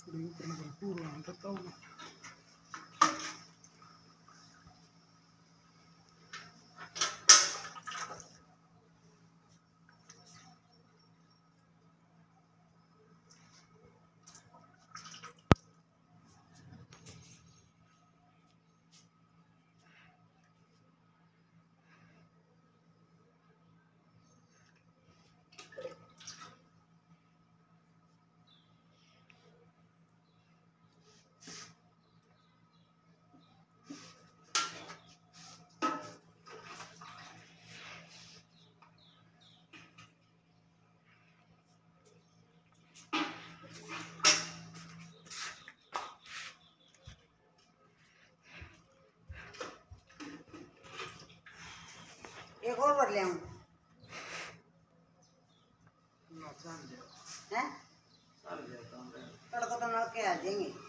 भरपूर करता हूँ। एक और भर ले आऊं हैं? तड़का तो नल के आ जाएंगे।